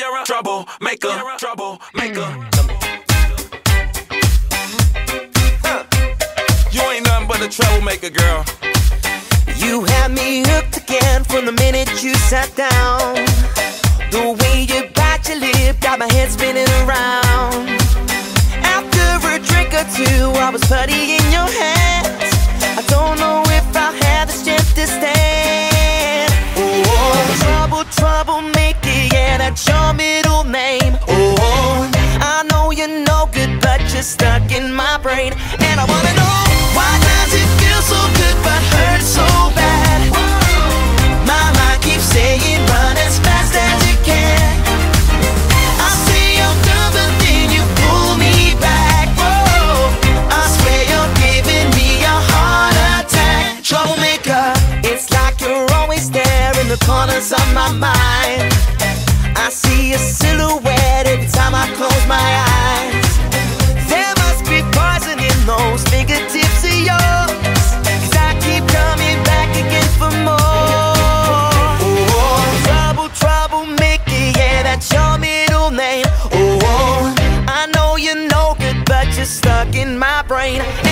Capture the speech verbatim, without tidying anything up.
You're a troublemaker, troublemaker. Huh. You ain't nothing but a troublemaker, girl. You had me hooked again from the minute you sat down. The way you bite your lip got my head spinning around. After a drink or two, I was putty in your hands. I don't know if I'll have the strength to stand. Oh, trouble, troublemaker, yeah, that's your middle name. Oh, I know you're no good, but you're stuck in my brain. And I wanna know, why does it feel so good but hurt so bad? My mind keeps saying run as fast as you can. I say I'm done, but then you pull me back. Whoa, I swear you're giving me a heart attack. Troublemaker, it's like you're always there in the corners of my mind. I see a silhouette every time I close my eyes. There must be poison in those fingertips of yours, 'cause I keep coming back again for more. Oh, trouble, troublemaker, yeah, that's your middle name. Oh, I know you're no good, but you're stuck in my brain.